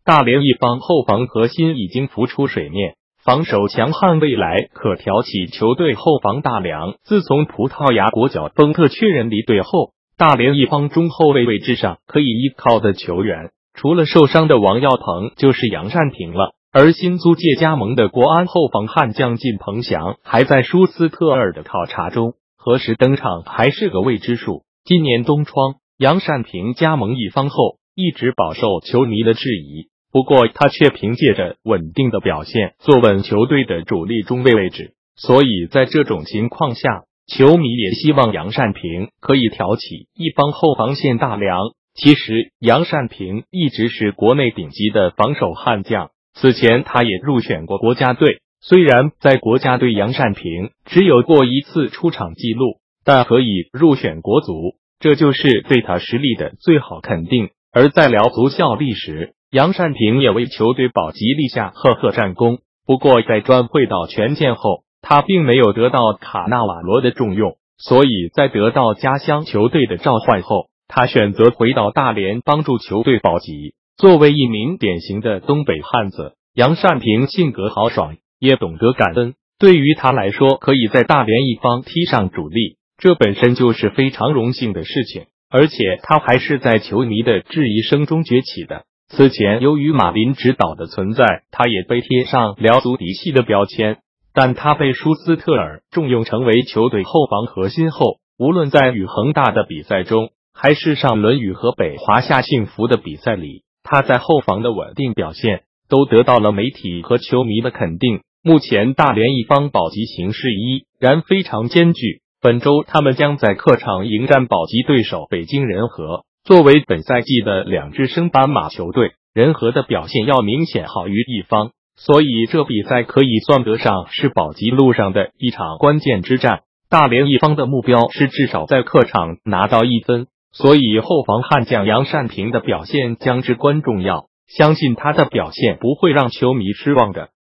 大连一方后防核心已经浮出水面，防守强悍，未来可挑起球队后防大梁。自从葡萄牙国脚丰特确认离队后，大连一方中后卫位置上可以依靠的球员，除了受伤的王耀鹏就是杨善平了。而新租借加盟的国安后防悍将靳鹏翔还在舒斯特尔的考察中，何时登场还是个未知数。今年冬窗，杨善平加盟一方后，一直饱受球迷的质疑，不过他却凭借着稳定的表现坐稳球队的主力中卫位置，所以在这种情况下，球迷也希望杨善平可以挑起一方后防线大梁。其实杨善平一直是国内顶级的防守悍将，此前他也入选过国家队，虽然在国家队杨善平只有过一次出场记录，但可以入选国足，这就是对他实力的最好肯定。而在聊足效力时，杨善平也为球队保级立下赫赫战功。不过在转会到权健后，他并没有得到卡纳瓦罗的重用，所以在得到家乡球队的召唤后，他选择回到大连帮助球队保级。作为一名典型的东北汉子，杨善平性格豪爽，也懂得感恩。对于他来说，可以在大连一方踢上主力，这本身就是非常荣幸的事情，而且他还是在球迷的质疑声中崛起的。此前由于马林指导的存在，他也被贴上辽足嫡系的标签，但他被舒斯特尔重用成为球队后防核心后，无论在与恒大的比赛中，还是上轮与河北华夏幸福的比赛里，他在后防的稳定表现都得到了媒体和球迷的肯定。目前大连一方保级形势依然非常艰巨，本周他们将在客场迎战保级对手北京人和。作为本赛季的两支升班马球队，人和的表现要明显好于一方，所以这比赛可以算得上是保级路上的一场关键之战。大连一方的目标是至少在客场拿到1分，所以后防悍将杨善平的表现将至关重要，相信他的表现不会让球迷失望的。